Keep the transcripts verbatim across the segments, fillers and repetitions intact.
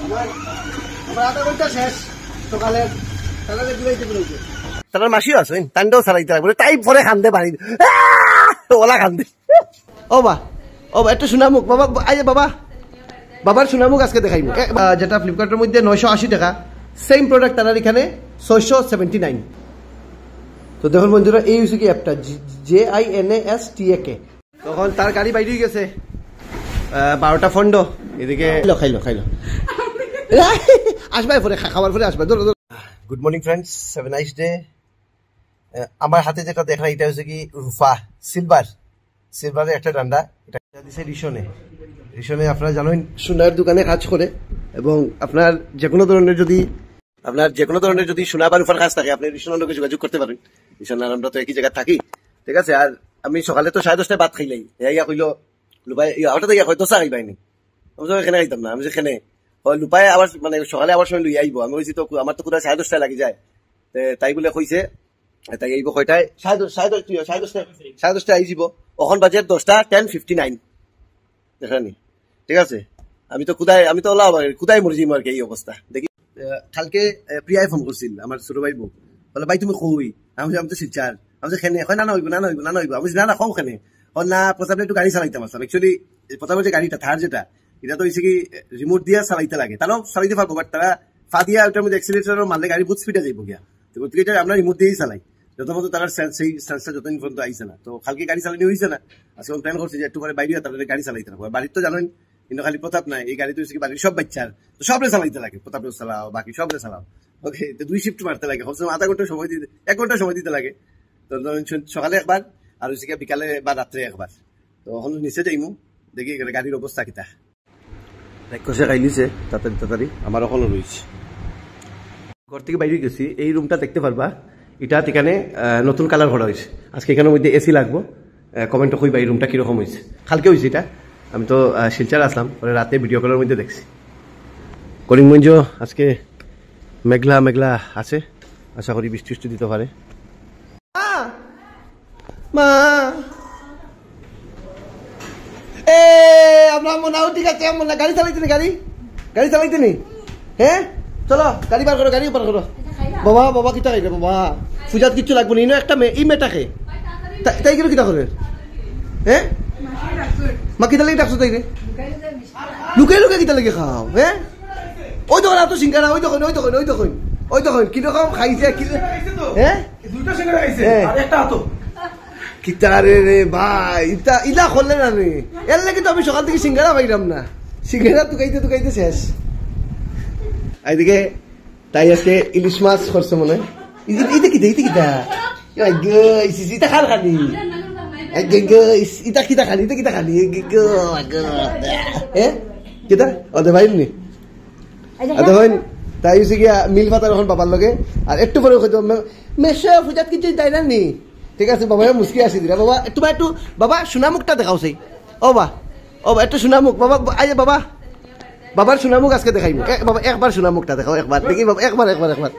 আমার আধা ঘন্টা শেষ সকালে তাহলে ঘুরাইতে ঘুরাইতে তার মাসিও আসেন তান্ডাও চালাইতে লাগবে তাই পরে খান্দে পানি ওলা খান্দে ও বা ও বা একটু সোনামুখ বাবা আইয়ে বাবা বাবার সোনামুখ আজকে দেখাইব যেটা ফ্লিপকার্টের মধ্যে নয়শো আশি টাকা সেম প্রোডাক্ট তার এখানে ছয়শো সেভেন্টি নাইন তো দেখুন বন্ধুরা এই হচ্ছে কি অ্যাপটা J I N A S T A K তখন তার গাড়ি বাইরে গেছে বারোটা ফন্ড এদিকে খাইলো খাইলো আসবাই পরে খাবার পরে আসবে ধরো good morning friends have a nice day আমার হাতে যেটা দেখা এটা হচ্ছে কি রুফা সিলভার সিলভারের একটা ডান্ডা এটা দিছে রিশনে রিশনে আপনারা জানেন সোনার দোকানে কাজ করে এবং আপনার যে কোনো ধরনের যদি আপনার যে কোনো ধরনের যদি সোনা বা রুফার কাজ থাকে আপনি রিশনের লোকে যোগাযোগ করতে পারেন রিশন আমরা তো একই জায়গায় থাকি ঠিক আছে আর আমি সকালে তো সাড়ে দশটায় ভাত খাইলাই ইয়া কইলো লুপাই হঠাৎ ইয়া হয়তো চা খাইবাইনি আমি তো এখানে খাইতাম না আমি যেখানে লুপাই আবার মানে সকালে আবার সময় লই আইব আমি বলছি তো আমার তো কোথায় সাড়ে দশটায় লাগি যায় তাই বলে কইছে তাই আইব কয়টায় সাড়ে সাড়ে সাড়ে দশটায় সাড়ে দশটায় আই যাব এখন বাজে দশটা টেন ফিফটি নাইন দেখানি ঠিক আছে আমি তো কোথায় আমি তো ওলা কোথায় মরে যাইম আর কি এই অবস্থা দেখি কালকে প্রিয়াই ফোন করছিল আমার ছোট ভাই বউ বলে ভাই তুমি কই আমি আমি তো শিলচার আমি খেনে এখন না হইব না হইব না হইব আমি না না খাও খেনে ও না প্রথমে একটু গাড়ি চালাইতাম আসলাম অ্যাকচুয়ালি প্রথমে যে গাড়িটা থার যেটা এটা তো হচ্ছে কি রিমোট দিয়ে চালাইতে লাগে তারাও চালাইতে পারবো বাট তারা ফা দিয়া ওটার মধ্যে এক্সিলেটার মারলে গাড়ি বহুত স্পিডে যাইব গিয়া তো গতিকে এটা আমরা রিমোট দিয়েই চালাই যত মতো তারা সেই সেন্সটা যতদিন পর্যন্ত আইসে না তো কালকে গাড়ি চালানি হয়েছে না আজকে প্ল্যান করছে যে একটু পরে বাইরে তাদের গাড়ি চালাইতে লাগবে বাড়ির তো জানেন কিন্তু খালি প্রতাপ নাই এই গাড়ি তো হচ্ছে কি বাড়ির সব বাচ্চার তো সবরে চালাইতে লাগে প্রতাপরে চালাও বাকি সবরে চালাও ওকে তো দুই শিফট মারতে লাগে সবসময় আধা ঘন্টা সময় দিতে এক ঘন্টা সময় দিতে লাগে তো সকালে একবার আর হচ্ছে বিকালে বা রাত্রে একবার তো এখন নিচে যাইমু দেখি গাড়ির অবস্থা কিতা কষে খাইলিছে তাড়াতাড়ি তাড়াতাড়ি আমার এখনো রয়েছে ঘর থেকে বাইরে গেছি এই রুমটা দেখতে পারবা এটা এখানে নতুন কালার করা হয়েছে আজকে এখানের মধ্যে এসি লাগবো কমেন্ট কইবা এই রুমটা কিরকম হয়েছে কালকে হয়েছে এটা আমি তো শিলচার আসলাম পরে রাতে ভিডিও কলের মধ্যে দেখছি করিমগঞ্জ আজকে মেঘলা মেঘলা আছে আশা করি বৃষ্টি বৃষ্টি দিতে পারে মা এ আমরা মনাও ঠিক আছে মনে গাড়ি চালাইতে গাড়ি গাড়ি চালাইতে নি হ্যাঁ চলো গাড়ি বার করো গাড়ি বার করো বাবা বাবা কিতা খাইবে বাবা পূজাত কিচ্ছু লাগবো নি একটা মেয়ে এই মেয়েটাকে তাই গেল কিতা করে হ্যাঁ মা কিতা লেগে ডাকছো তাই রে লুকে লুকে কিতা লেগে খাও হ্যাঁ ওই তখন এত সিঙ্গারা ওই তখন ওই তখন ওই তখন ওই তখন কিরকম খাইছে কি হ্যাঁ দুইটা সিঙ্গারা খাইছে আর একটা হাতো কিতা রে রে ভাই ইতা ইলা করলে না রে এর লাগে তো আমি সকাল থেকে সিঙ্গারা পাইলাম না সিঙ্গারা তো খাইতে তো খাইতে শেষ এইদিকে তাই আজকে ইলিশ মাছ করছে মনে হয় ইটা কিতা ইটা কিতা ইটা খাল খালি ইটা কিতা খালি ইটা কিতা খালি হ্যাঁ কিতা ওদের ভাই নি ওদের ভাই তাই হচ্ছে গিয়া মিল পাতার এখন বাবার লগে আর একটু পরে হয়তো মেশো পূজাত কিছু তাই না নি ঠিক আছে বাবা মুসকি আসি দিলা বাবা একটু একটু বাবা সোনামুখটা দেখাও সেই ও বা ও বা একটু সোনামুখ বাবা আইয়া বাবা বাবার সোনামুখ আজকে দেখাইব বাবা একবার সোনামুখটা দেখাও একবার দেখি বাবা একবার একবার একবার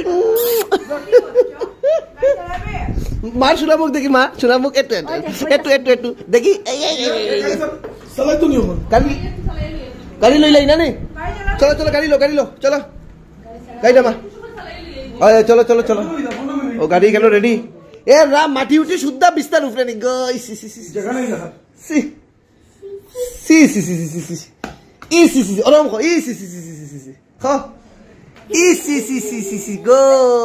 মার সোনামুখ দেখি মা সোনামুখ একটু একটু একটু একটু দেখি গাড়ি গাড়ি লই লাই না নে চলো চলো গাড়ি লো গাড়ি লো চলো গাড়িটা মা চলো চলো চলো ও গাড়ি গেল রেডি এ রাম মাটি উঠি শুদ্ধা বিস্তার উপরে নি গো সি সি সি জায়গা নাই না সি সি সি সি সি সি ই সি সি ওরম কো ই সি সি সি সি সি সি খ ই সি সি সি সি সি গো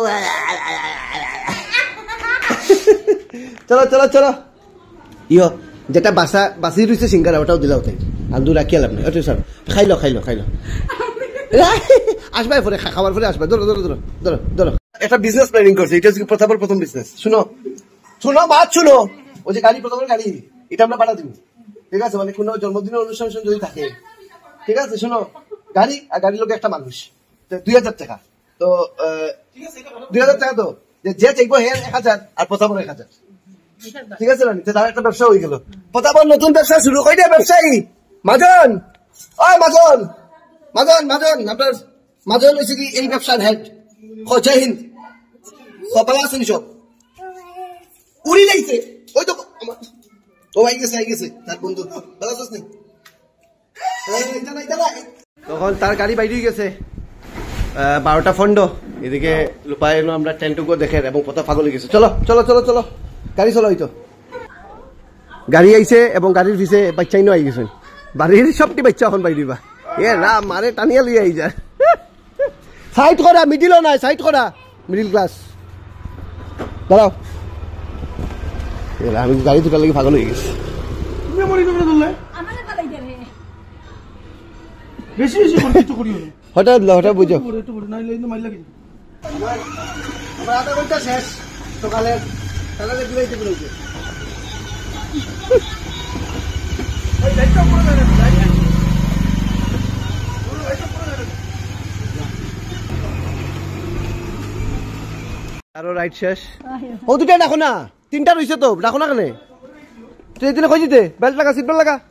চলো চলো চলো ইয়ো যেটা বাসা বাসি রইছে সিঙ্গারা ওটাও দিলাও তাই আন্দু রাখি আলাম না ওটা স্যার খাইলো খাইলো খাইলো আসবাই পরে খাবার পরে আসবে ধরো ধরো ধরো ধরো ধরো একটা বিজনেস প্ল্যানিং করছে এটা হচ্ছে প্রথমবার প্রথম বিজনেস শুনো শুনো বাদ শুনো ওই যে গাড়ি প্রথমবার গাড়ি এটা আমরা ভাড়া দিব ঠিক আছে মানে কোনো জন্মদিনের অনুষ্ঠান যদি থাকে ঠিক আছে শুনো গাড়ি আর গাড়ির লোক একটা মানুষ দুই হাজার টাকা তো দুই হাজার টাকা তো যে চাইবো হে এক হাজার আর প্রথমবার এক হাজার ঠিক আছে রানি তার একটা ব্যবসা হয়ে গেল প্রথমবার নতুন ব্যবসা শুরু করে দেয় ব্যবসায়ী মাজন ওই মাজন মাজন মাজন আপনার মাজন হয়েছে কি এই ব্যবসার হেড জয় হিন্দ সবাই আছেন সব উড়ি লাগছে ওই তো ও আই গেছে আই গেছে তার বন্ধু ভালো আছিস নি তখন তার গাড়ি বাইরে গেছে বারোটা ফন্ড এদিকে লুপাই এলো আমরা টেন্টুকো দেখে এবং পথা পাগল গেছে চলো চলো চলো চলো গাড়ি চলো হইতো গাড়ি আইছে এবং গাড়ির পিছে বাচ্চাইনো আই গেছেন বাড়ির সবটি বাচ্চা এখন বাইরে বা এ রাম মারে টানিয়া লিয়ে আই যা সাইড করা মিডিলও নাই সাইড করা মিডিল ক্লাস দাঁড়াও আমি গাড়ি দুটার লাগে পাগল হয়ে গেছি বেশি বেশি কষ্ট করি হঠাৎ হঠাৎ বুঝো আধা ঘন্টা শেষ সকালে আরো রাইট শেষ ও দুটা রাখো না তিনটা রয়েছে তো রাখো না কেন তুই দিনে কই দিতে বেল্ট লাগা সিট বেল্ট লাগা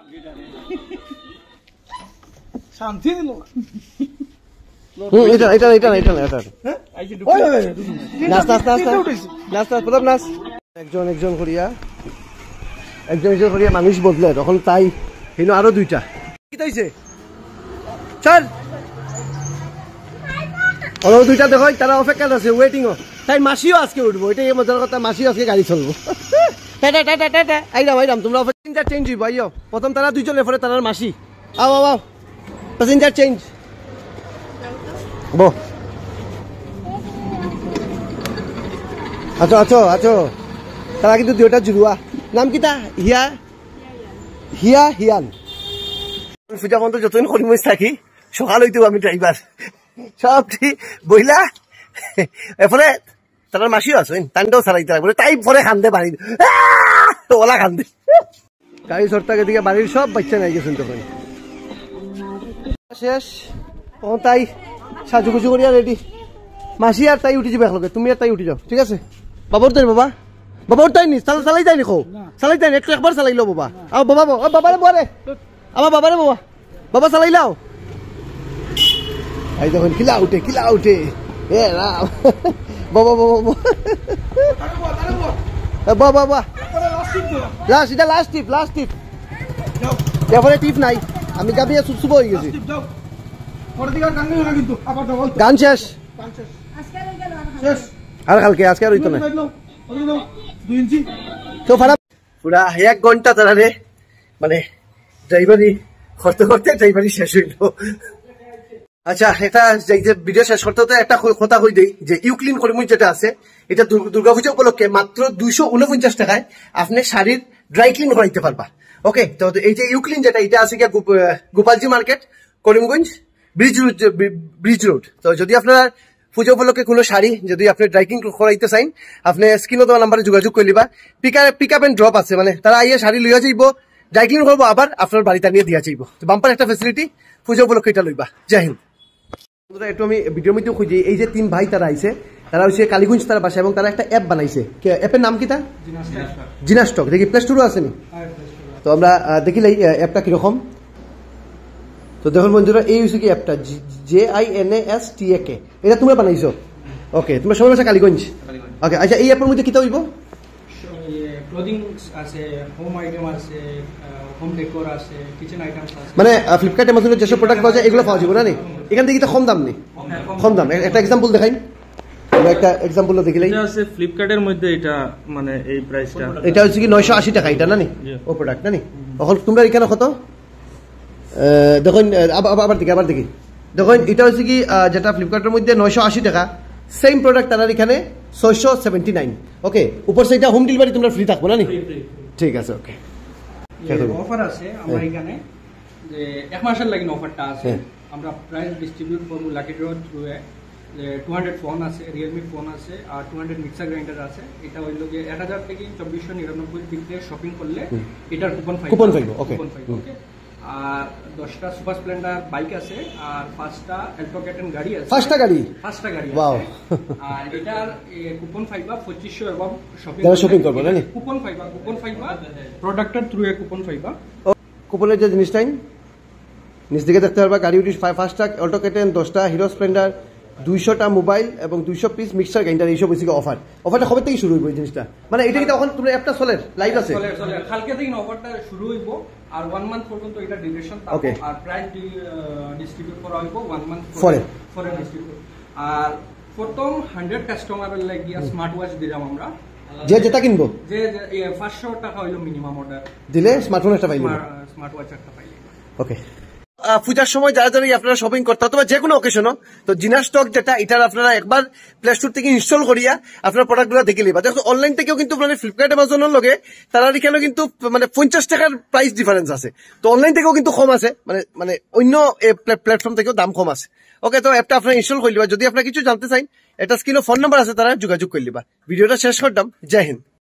শান্তি দিল হুম এটা এটা এটা না এটা না এটা নাচ নাচ নাচ নাচ নাচ প্রথম নাচ একজন একজন করিয়া একজন একজন করিয়া মানুষ বদলে তখন তাই হিনো আরো দুইটা কি হইছে চল আরো দুইটা দেখো তারা অপেক্ষা আছে ওয়েটিং ও তাই মাসিও আজকে উঠবো এটাই মজার কথা মাসিও আজকে গাড়ি চলবো টাটা টাটা টাটা আইরাম আইরাম তোমরা প্যাসেঞ্জার চেঞ্জ হইব আইও প্রথম তারা দুইজন এরপরে তারার মাসি আও আও আও প্যাসেঞ্জার চেঞ্জ বো আছো আছো আছো তারা কিন্তু দুইটা জুড়ুয়া নাম কিতা হিয়া হিয়া হিয়ান সুজা পর্যন্ত যতদিন করিমস থাকি সকাল হইতেও আমি ড্রাইভার সব ঠিক বইলা এরপরে তার মাসিও আছেন তান্ডাও ছাড়াইতে লাগবে তাই পরে খান্দে বাড়ি ওলা খান্দে গাড়ি সরতাকে দিকে বাড়ির সব বাচ্চা নাই গেছেন তখন শেষ ও তাই সাজুগুজু করিয়া রেডি মাসি আর তাই উঠে যাবে একলগে তুমি আর তাই উঠে যাও ঠিক আছে বাবার তাই বাবা বাবার তাই নি চালাই যাই নিখো চালাই যাই একটু একবার চালাইলো বাবা আও বাবা ও বাবারে বাবারে আমার বাবারে বাবা বাবা চালাইলাও এই দেখুন কিলা উঠে কিলা উঠে এ রাম বাবা বাবা বাবা বাবা লাস্ট এটা লাস্ট টিপ লাস্ট টিপ এরপরে টিপ নাই আমি গাবি সুপ হয়ে গেছি গান শেষ আর কালকে আজকে আর হইতো না তো খারাপ পুরা এক ঘন্টা তারা রে মানে ড্রাইভারি করতে করতে ড্রাইভারি শেষ হইল আচ্ছা এটা ভিডিও শেষ করতে হতে একটা কথা কই দেই যে ইউক্লিন করিমুই যেটা আছে এটা দুর্গাপূজা উপলক্ষে মাত্র দুইশো উনপঞ্চাশ টাকায় আপনি শাড়ির ড্রাই ক্লিন করাইতে পারবা ওকে তো এই যে ইউক্লিন যেটা এটা আছে কি Gopalji market Karimganj bridge road bridge road তো যদি আপনার পুজো উপলক্ষে কোনো শাড়ি যদি আপনি ড্রাই ক্লিন করাইতে চাইন আপনি স্ক্রিনে দেওয়া নাম্বারে যোগাযোগ করে লিবা pick pick up and drop আছে মানে তারা আইয়া শাড়ি লইয়া যাইব ড্রাই ক্লিন করবো আবার আপনার বাড়িতে নিয়ে দিয়া যাইব বাম্পার একটা ফেসিলিটি পুজো উপলক্ষে এটা লইবা জয় হিন্দ একটু আমি ভিডিওর মধ্যে খুঁজি এই যে তিন ভাই তারা আইছে তারা হচ্ছে কালীগঞ্জ তার বাসা এবং তারা একটা অ্যাপ বানাইছে অ্যাপের নাম কি তা জিনাস্টক দেখি প্লে স্টোরও আছে নি তো আমরা দেখিলাই অ্যাপটা কিরকম তো দেখুন বন্ধুরা এই হচ্ছে কি অ্যাপটা J I N A S T A K এটা তোমরা বানাইছো ওকে তোমার সবার বাসা কালীগঞ্জ ওকে আচ্ছা এই অ্যাপের মধ্যে কি হইব ক্লোদিং আছে হোম আইটেম আছে হোম ডেকোর আছে কিচেন আইটেমস আছে মানে ফ্লিপকার্ট অ্যামাজনে যেসব প্রোডাক্ট পাওয়া যায় এগুলো পাওয়া যাবে না নি এখান থেকে তো কম দাম নেই কম দাম একটা এক্সাম্পল দেখাই একটা এক্সাম্পল দেখিলাই এটা আছে ফ্লিপকার্টের মধ্যে এটা মানে এই প্রাইসটা এটা হচ্ছে কি নয়শো আশি টাকা এটা না নি ও প্রোডাক্ট না নি এখন তোমরা এখানে কত দেখুন আবার দেখি আবার দেখি দেখুন এটা হচ্ছে কি যেটা ফ্লিপকার্টের মধ্যে নয়শো আশি টাকা সেম প্রোডাক্ট তার এখানে ছয়শো সেভেন্টি নাইন ওকে উপর সাইডটা হোম ডেলিভারি তোমরা ফ্রি থাকবো না নি ঠিক আছে ওকে অফার আছে আমার এখানে যে এক মাসের লাগি অফারটা আছে আমরা প্রাইস ডিস্ট্রিবিউট করব লাকি ড্র থ্রু যে টু হান্ড্রেড ফোন আছে রিয়েলমি ফোন আছে আর টু হান্ড্রেড মিক্সার গ্রাইন্ডার আছে এটা হইল যে এক হাজার থেকে চব্বিশশো নিরানব্বই পিকতে শপিং করলে এটার কুপন পাইবে কুপন পাইবে ওকে ওকে আর দশটা সুপার স্প্লেন্ডার বাইক আছে আর পাঁচটা অ্যালটোকেটেন গাড়ি আছে পাঁচটা গাড়ি পাঁচটা গাড়ি ওয়াও আর এটার কুপন পাইবা পঁচিশশো এবং শপিং যারা শপিং করবে না নি কুপন পাইবা কুপন পাইবা প্রোডাক্টের থ্রু এ কুপন পাইবা কুপনের যে জিনিসটাই নিচ দিকে দেখতে পারবা গাড়ি উঠি পাঁচটা অল্টোকেটেন দশটা হিরো স্প্লেন্ডার দুইশোটা মোবাইল এবং দুইশো পিস মিক্সার গ্রাইন্ডার এইসব বেশি অফার অফারটা কবে থেকে শুরু হইব এই জিনিসটা মানে এটা কিন্তু এখন তোমরা অ্যাপটা চলে লাইভ আছে চলে চলে কালকে থেকে অফারটা শুরু হইব আর ওয়ান মান্থ পর্যন্ত এটা ডিউরেশন Okay. আর প্রাইস ডিস্ট্রিবিউট করা হইব ওয়ান মান্থ Fore. ফরে ডিস্ট্রিবিউট আর প্রথম হান্ড্রেড কাস্টমারের লাগিয়া স্মার্ট ওয়াচ দিলাম আমরা যে যেটা কিনবো যে পাঁচশো টাকা হইলো মিনিমাম অর্ডার দিলে স্মার্টফোন একটা পাইলে স্মার্ট ওয়াচ একটা পাইলে ওকে পূজার সময় যারা যারা আপনারা শপিং করতে অথবা যে কোনো অকেশনও তো জিনা স্টক যেটা এটার আপনারা একবার প্লে স্টোর থেকে ইনস্টল করিয়া আপনার প্রোডাক্টগুলো দেখে নিবা দেখো অনলাইন থেকেও কিন্তু মানে ফ্লিপকার্ট অ্যামাজনের লগে তারা এখানে কিন্তু মানে পঞ্চাশ টাকার প্রাইস ডিফারেন্স আছে তো অনলাইন থেকেও কিন্তু কম আছে মানে মানে অন্য প্ল্যাটফর্ম থেকেও দাম কম আছে ওকে তো অ্যাপটা আপনারা ইনস্টল করে লিবা যদি আপনারা কিছু জানতে চান এটা স্ক্রিনে ফোন নাম্বার আছে তারা যোগাযোগ করে লিবা ভিডিওটা শেষ করতাম জয় হিন্দ।